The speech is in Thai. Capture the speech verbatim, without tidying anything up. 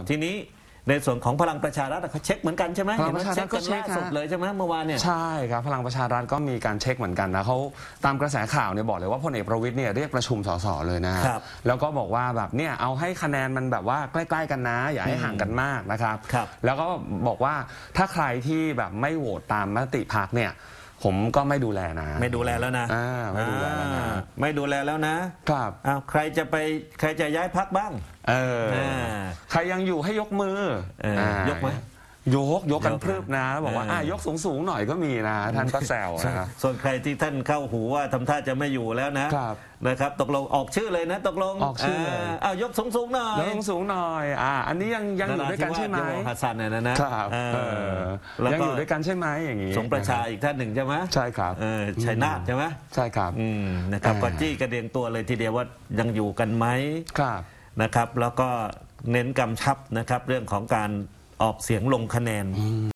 ทีนี้ในส่วนของพลังประชารัฐเขาเช็คเหมือนกันใช่ไหมพลังประชารัฐก็เช็คสุดเลยใช่ไหมเมื่อวานเนี่ยใช่ครับพลังประชารัฐก็มีการเช็คเหมือนกันนะเขาตามกระแสข่าวเนี่ยบอกเลยว่าพลเอกประวิตรเนี่ยเรียกประชุมสสเลยนะแล้วก็บอกว่าแบบเนี่ยเอาให้คะแนนมันแบบว่าใกล้ๆกันนะอย่าให้ห่างกันมากนะครับแล้วก็บอกว่าถ้าใครที่แบบไม่โหวตตามมติพรรคเนี่ยผมก็ไม่ดูแลนะไม่ดูแลแล้วนะไม่ดูแลแล้วนะไม่ดูแลแล้วนะครับอ้าวใครจะไปใครจะย้ายพรรคบ้างเออใครยังอยู่ให้ยกมือยกไหมยกยกกันพรึบนะบอกว่าอ่ะยกสูงสูงหน่อยก็มีนะท่านก็แซวนะส่วนใครที่ท่านเข้าหูว่าทำท่าจะไม่อยู่แล้วนะนะครับตกลงออกชื่อเลยนะตกลงออกชื่อเลยอ้าวยกสูงสูงหน่อยยกสูงสูงหน่อยอ่าอันนี้ยังยังอยู่ด้วยกันใช่ไหมฮัสซันเนี่ยนะนะครับยังอยู่ด้วยกันใช่ไหมอย่างนี้สงประชาอีกท่านหนึ่งใช่ไหมใช่ครับชัยนาทใช่ไหมใช่ครับนะครับก็จี้กระเดียงตัวเลยทีเดียวว่ายังอยู่กันไหมครับนะครับแล้วก็เน้นกำชับนะครับเรื่องของการออกเสียงลงคะแนน